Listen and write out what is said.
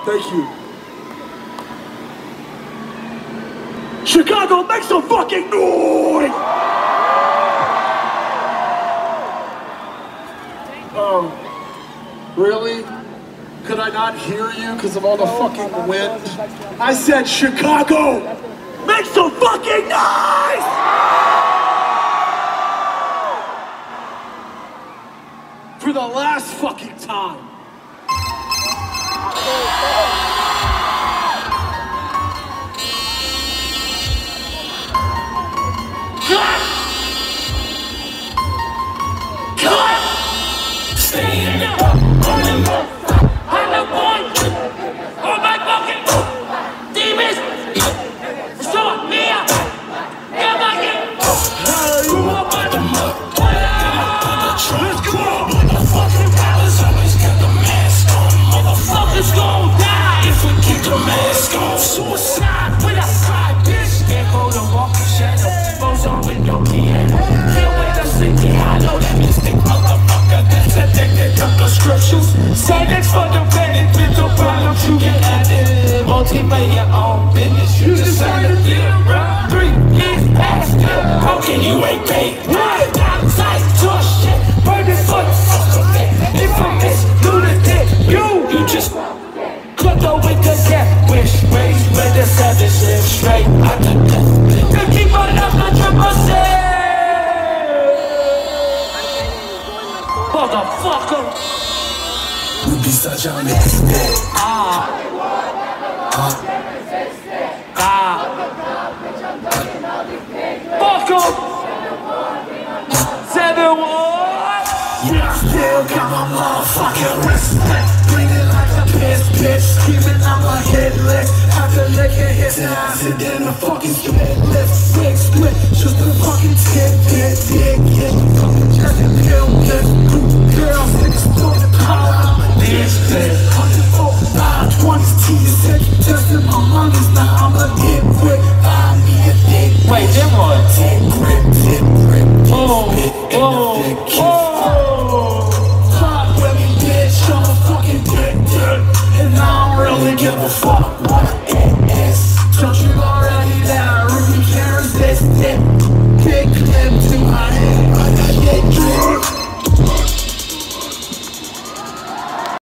Thank you. Chicago, make some fucking noise! Oh, really? Could I not hear you because of all the fucking wind? I said Chicago, make some fucking noise! For the last fucking time. Suicide with a side bitch. Can't hold a walking shadow. Phones on with no piano. Can't wait to sleep. I know that mystic motherfucker that's addicted to prescriptions. Savings for the mental problems you get added. Multi-make your own business. You decided to get around 3 years past it. How can you ain't paid? Downside to shit. Burn this foot. Infamous lunatic. You just clipped over with the cat. Wish race with the savage live straight out the death. You keep on up the triple C. Motherfucker. We be such a mess. Fuck em. 7-1. Yeah, still got my motherfucking respect. Bleeding like a piss bitch. Screaming out my head lick. After licking his ass and then a fucking split lift. Big